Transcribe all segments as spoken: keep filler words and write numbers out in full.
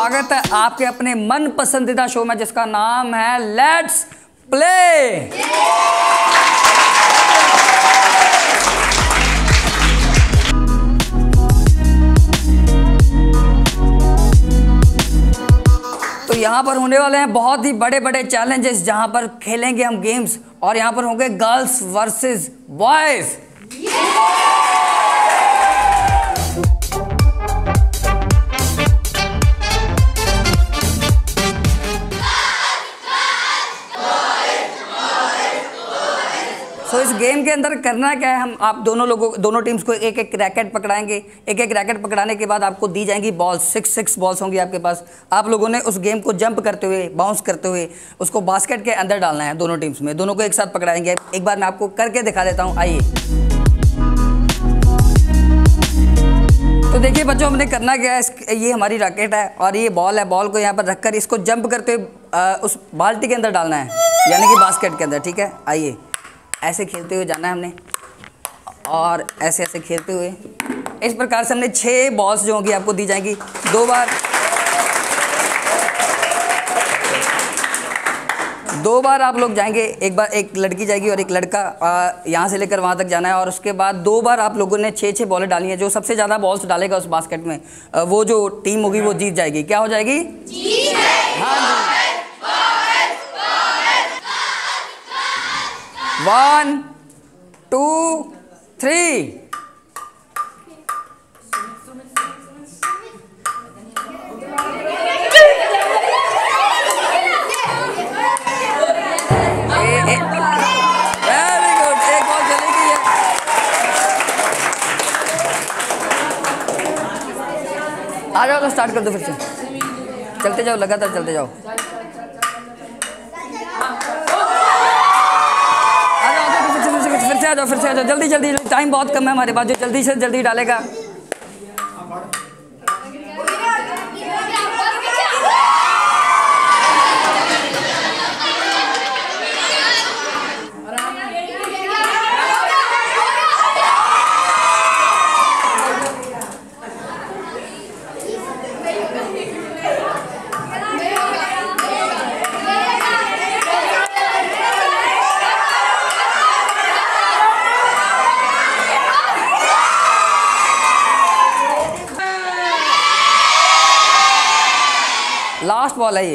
स्वागत है आपके अपने मन पसंदीदा शो में जिसका नाम है लेट्स प्ले। तो यहाँ पर होने वाले हैं बहुत ही बड़े बड़े चैलेंजेस, जहाँ पर खेलेंगे हम गेम्स और यहाँ पर होंगे गर्ल्स वर्सेस बॉयज। तो इस गेम के अंदर करना क्या है, हम आप दोनों लोगों दोनों टीम्स को एक एक रैकेट पकड़ाएंगे। एक एक रैकेट पकड़ाने के बाद आपको दी जाएंगी बॉल्स, सिक्स सिक्स बॉल्स होंगी आपके पास। आप लोगों ने उस गेम को जंप करते हुए, बाउंस करते हुए उसको बास्केट के अंदर डालना है। दोनों टीम्स में दोनों को एक साथ पकड़ाएंगे। एक बार मैं आपको करके दिखा देता हूँ, आइए। तो देखिए बच्चों, हमने करना क्या है, ये हमारी रैकेट है और ये बॉल है। बॉल को यहाँ पर रखकर इसको जंप करते हुए उस बाल्टी के अंदर डालना है, यानी कि बास्केट के अंदर। ठीक है, आइए। ऐसे खेलते हुए जाना है हमने और ऐसे ऐसे खेलते हुए इस प्रकार से हमने छः बॉल्स जो होंगी आपको दी जाएंगी। दो बार दो बार आप लोग जाएंगे, एक बार एक लड़की जाएगी और एक लड़का यहाँ से लेकर वहाँ तक जाना है। और उसके बाद दो बार आप लोगों ने छः छः बॉलें डाली हैं। जो सबसे ज़्यादा बॉल्स डालेगा उस बास्केट में, वो जो टीम होगी वो जीत जाएगी। क्या हो जाएगी? जीत। हाँ जी। One two three. Very good, एक बॉल चली गई है। आ जाओ तो स्टार्ट कर दो, फिर से चलते जाओ, लगातार चलते जाओ। फिर से आ जाओ, फिर से आ जाओ, जल्दी जल्दी, टाइम बहुत कम है हमारे पास। जो जल्दी से जल्दी डालेगा लास्ट बॉल है ये।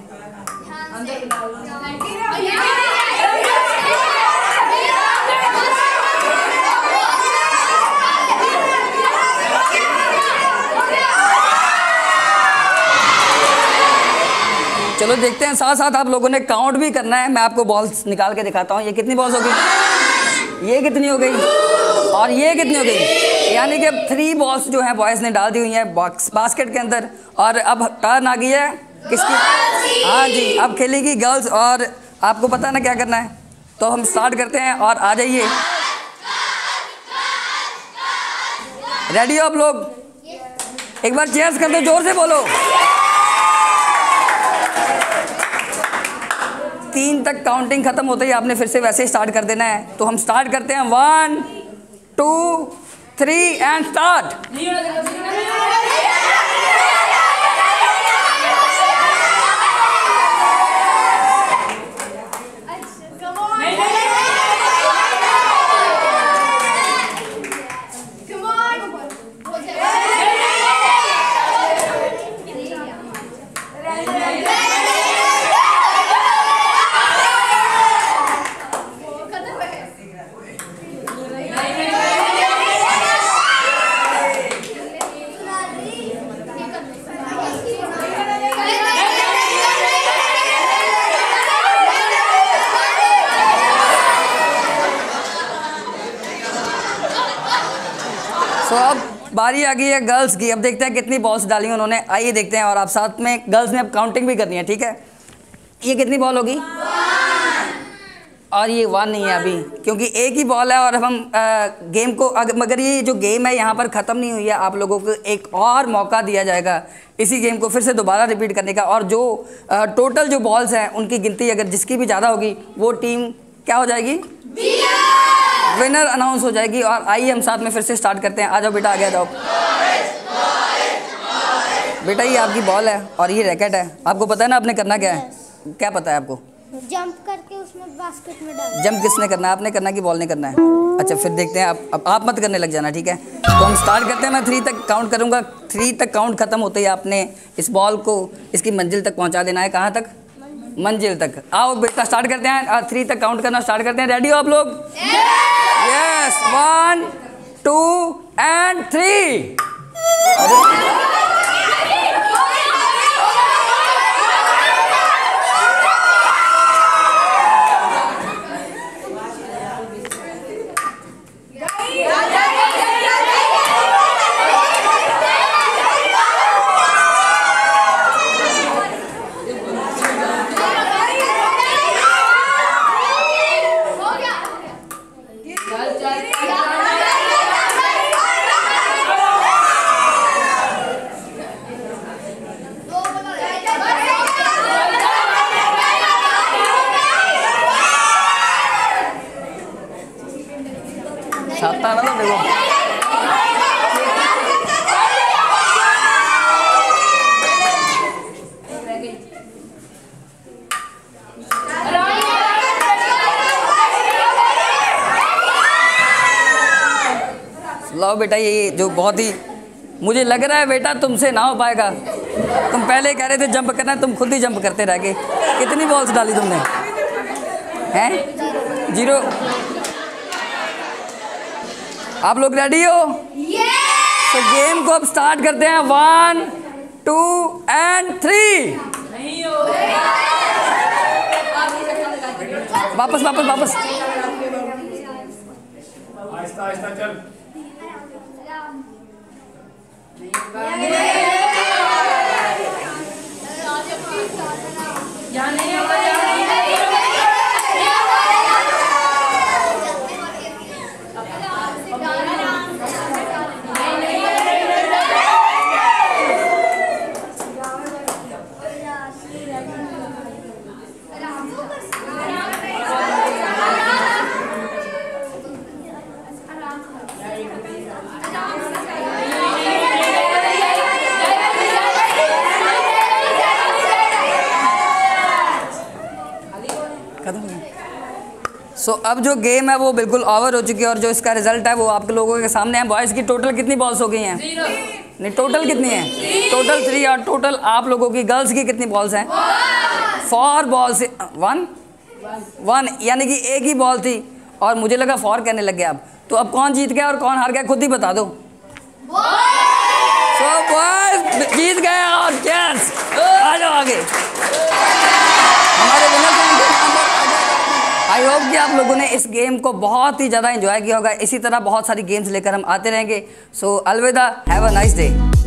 चलो देखते हैं, साथ साथ आप लोगों ने काउंट भी करना है। मैं आपको बॉल्स निकाल के दिखाता हूँ। ये कितनी बॉल्स हो गई, ये कितनी हो गई और ये कितनी हो गई। यानी कि थ्री बॉल्स जो हैं बॉयज़ ने डाल दी हुई हैं बॉक्स बास्केट के अंदर। और अब टर्न आ गई है किसकी? हाँ जी, अब खेलेगी गर्ल्स। और आपको पता ना क्या करना है, तो हम स्टार्ट करते हैं और आ जाइए। रेडी हो आप लोग? एक बार चीयर्स कर दो, जोर से बोलो। तीन तक काउंटिंग खत्म होते ही आपने फिर से वैसे ही स्टार्ट कर देना है। तो हम स्टार्ट करते हैं, one two three and start. तो अब बारी आ गई है गर्ल्स की। अब देखते हैं कितनी बॉल्स डाली उन्होंने। आइए देखते हैं। और आप साथ में गर्ल्स ने अब काउंटिंग भी करनी है, ठीक है। ये कितनी बॉल होगी? और ये वन नहीं है अभी, क्योंकि एक ही बॉल है। और अब हम आ, गेम को अगर मगर ये जो गेम है यहाँ पर ख़त्म नहीं हुई है। आप लोगों को एक और मौका दिया जाएगा इसी गेम को फिर से दोबारा रिपीट करने का। और जो आ, टोटल जो बॉल्स हैं उनकी गिनती अगर जिसकी भी ज़्यादा होगी वो टीम क्या हो जाएगी? विनर अनाउंस हो जाएगी। और आइए हम साथ में फिर से स्टार्ट करते हैं। आ जाओ बेटा, आगे आ जाओ। बेटा ये आपकी बॉल है और ये रैकेट है, आपको पता है ना आपने करना क्या है? क्या पता है आपको? जंप करके उसमें बास्केट में डाल। जंप किसने करना है? आपने करना कि बॉल ने करना है? अच्छा फिर देखते हैं, आप अब आप मत करने लग जाना, ठीक है? तो हम स्टार्ट करते हैं, मैं थ्री तक काउंट करूँगा, थ्री तक काउंट खत्म होते ही आपने इस बॉल को इसकी मंजिल तक पहुँचा देना है। कहाँ तक? मंजिल तक। आओ बेटा स्टार्ट करते हैं, थ्री तक काउंट करना स्टार्ट करते हैं। रेडी हो आप लोग? Yes, one two and three. छाता ना देखो। लो बेटा, ये जो बहुत ही मुझे लग रहा है बेटा तुमसे ना हो पाएगा। तुम पहले कह रहे थे जंप करना, तुम खुद ही जंप करते रह गए। कितनी बॉल्स डाली तुमने? हैं? जीरो। आप लोग रेडी हो? yes! तो गेम को अब स्टार्ट करते हैं। One two and three. वापस वापस वापस। आहिस्ता आहिस्ता चल। सो so, अब जो गेम है वो बिल्कुल ओवर हो चुकी है और जो इसका रिजल्ट है वो आप लोगों के सामने है। बॉयज़ की टोटल कितनी बॉल्स हो गई हैं? नहीं, टोटल कितनी है? Total three. और टोटल आप लोगों की गर्ल्स की कितनी बॉल्स हैं? Four balls. वन वन यानी कि एक ही बॉल थी और मुझे लगा फोर कहने लग गया। अब तो अब कौन जीत गया और कौन हार गया खुद ही बता दो। सो बॉयज़ जीत गए और चैंस आ जाओ आगे। हमारे विनर आई होप कि आप लोगों ने इस गेम को बहुत ही ज़्यादा एंजॉय किया होगा। इसी तरह बहुत सारी गेम्स लेकर हम आते रहेंगे। सो अलविदा, हैव अ नाइस डे।